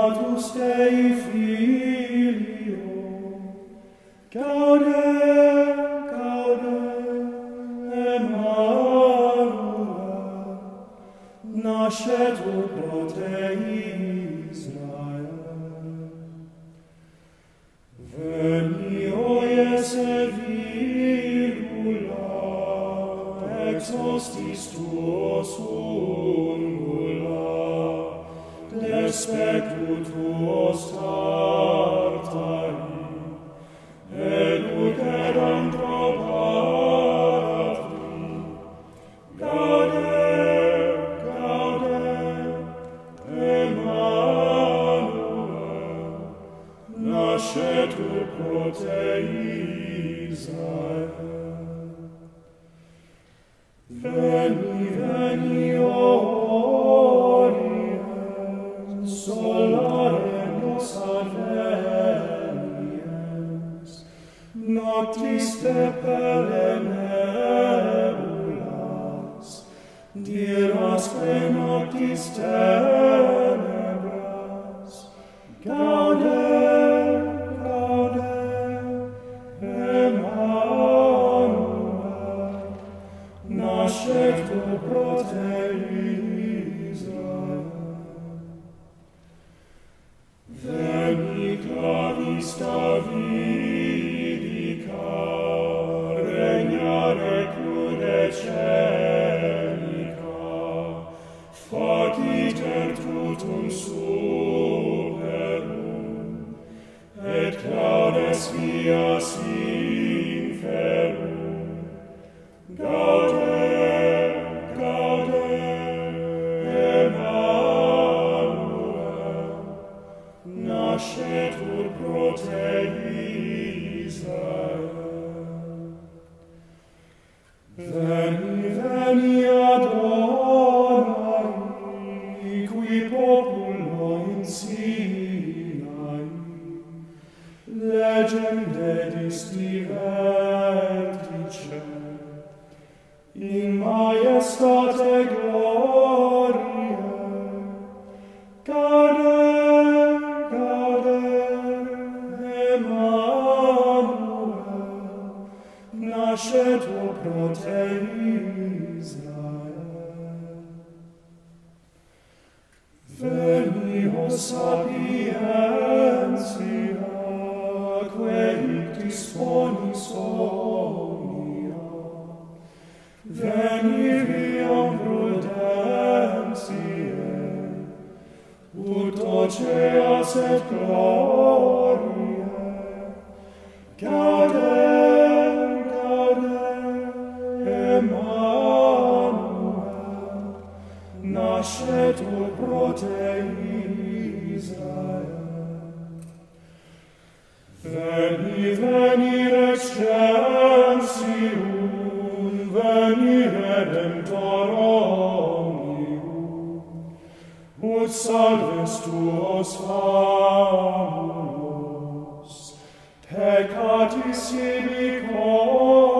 natus Dei Filio, gaude, gaude, Emmanuel, nascet ut pro te Israel. Veni oies e virgula, ex hostis tuos ungula, despectu tuos tartari, educet antropatri, gaude, gaude, Emmanuel, nascet ut pro te Israel. Veni, veni, Oriens, solare nos adveniens, noctis depere nebulas, dirasque noctis tenebras, gaude, gaude, Emmanuel, nascet ut pro te Israel. Veni clavis Davidica, regnare clude cenica, faciter tutum superum, et claudes vias inferum, gaude, gaude, Emmanuel, nascet ut pro te Israel. Veni, veni, Adonai, qui populo in Sinai, legem dedis divertice, in majestate gloria, gaude, gaude, Emmanuel, nascet ut pro te Israel. Veni, o sapientia, que disponis omnia, veni viam prudentiae, ut oceas et gloriae, gaude, gaude, Emmanuel, nascet ut pro te Israel. Veni, veni, Rex Gentium, veni, Redemptor omnium, ut salves tuos famulos, peccatis ibi